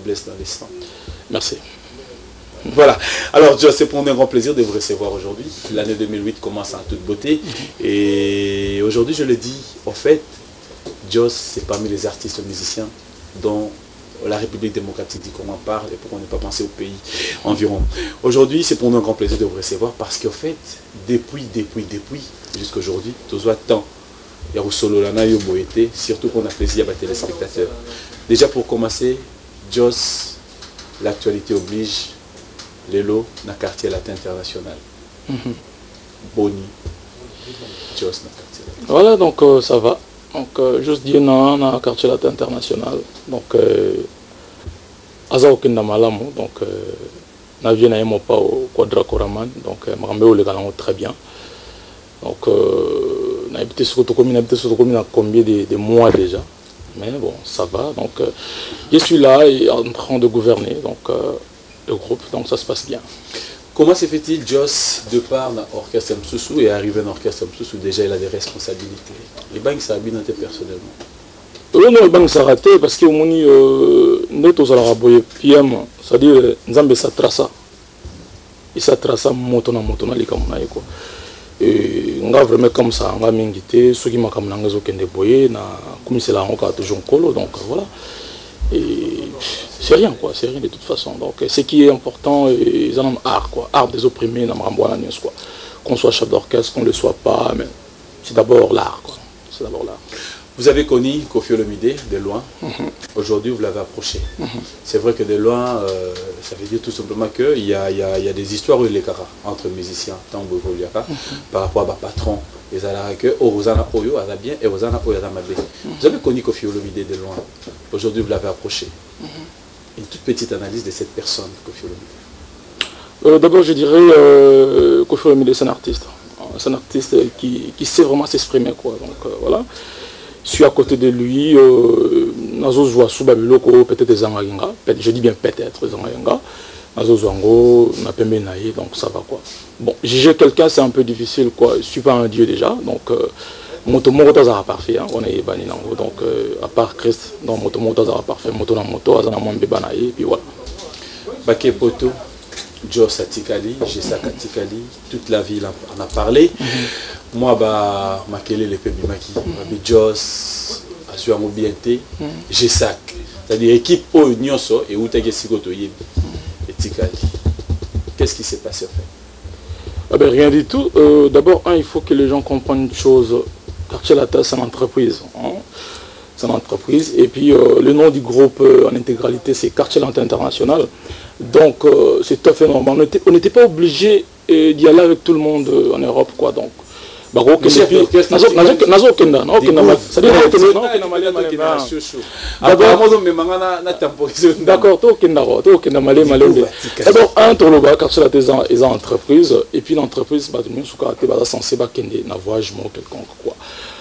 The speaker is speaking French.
blesse dans les sangs. Merci. Voilà. Alors, c'est pour nous un grand plaisir de vous recevoir aujourd'hui. L'année 2008 commence en toute beauté. Et aujourd'hui, je le dis, en fait, Joss, c'est parmi les artistes musiciens dont la République démocratique du Congo parle et pourquoi ne pas penser au pays environ. Aujourd'hui, c'est pour nous un grand plaisir de vous recevoir parce qu'en fait, depuis jusqu'à aujourd'hui, tout soit temps. Il y a solo lana yo boété, surtout qu'on a plaisir à les téléspectateurs. Déjà pour commencer, Joss, l'actualité oblige. Lélo, dans le quartier latin international. Boni, Joss, dans le quartier latin. Voilà, donc ça va. Donc, juste dire dans le quartier latin international. Donc, Aza Okenda Malamu, donc, Navien n'a pas au Quadra Koraman, donc, Marambéo le galant très bien. Donc, on a habité sur le commune, combien de mois déjà. Mais bon, ça va. Donc, je suis là et en train de gouverner. Donc, le groupe, donc ça se passe bien. Comment se fait-il, Joss, de part dans l'orchestre Msusu et arrivé dans l'orchestre Msusu, déjà il a des responsabilités. Les banques ça a bien noté personnellement. Oui, non, les banques ça a raté parce que moni net aux araboyés PM, c'est-à-dire Nzambe ça traça. Et ça traça motona les kamuna quoi. Et on a vraiment comme ça, on a mingité, ceux qui m'ont comme n'angazo kende boye na comme c'est là on a toujours colo donc voilà. Et c'est rien quoi, c'est rien de toute façon. Donc ce qui est important, ils en ont art quoi, art des opprimés dans Maramboana News quoi. Qu'on soit chef d'orchestre, qu'on ne le soit pas, mais c'est d'abord l'art quoi. C'est d'abord l'art. Vous avez connu Koffi Olomide de loin. Aujourd'hui vous l'avez approché. C'est vrai que de loin, ça veut dire tout simplement qu'il y a des histoires où il est entre musiciens, Tambo Goliaka, par rapport à patron. Les Alarake, Orozana Oyo, Azabien et Orozana Oyo Azamabé. Vous avez connu Koffi Olomide de loin. Aujourd'hui, vous l'avez approché. Une toute petite analyse de cette personne, Koffi Olomide. D'abord, je dirais Koffi Olomide, c'est un artiste. C'est un artiste qui sait vraiment s'exprimer, quoi. Donc, voilà. Je suis à côté de lui. Nazo Zoua Soubabiloko, peut-être des Zangaringa. Je dis bien peut-être Zangaringa. Nazo Zouango, Napembe Naï, donc ça va, quoi. Bon, juger quelqu'un, c'est un peu difficile, quoi. Je ne suis pas un dieu déjà, donc moto Tazara parfait, hein, on est bani nango, donc à part Christ, donc moto Tazara parfait, moto na moto, azana mwambe banaï, et puis voilà. Baké Poto, Joss Atikali, Jessa Katikali, toute la ville en a parlé. Moi, bah, Makele le Pebimaki, Joss, Asua Mobienté, Jessa, c'est-à-dire équipe au Nyonso et Outake Sikoto Yebi. Qu'est-ce qui s'est passé en fait? Ah ben, rien du tout. D'abord, il faut que les gens comprennent une chose. Quartier Latin, c'est une entreprise. Hein? C'est une entreprise. Et puis, le nom du groupe en intégralité, c'est Quartier Latin International. Donc, c'est tout à fait normal. On n'était pas obligé d'y aller avec tout le monde en Europe, quoi. Donc, d'accord, et puis l'entreprise, censé quelconque quoi.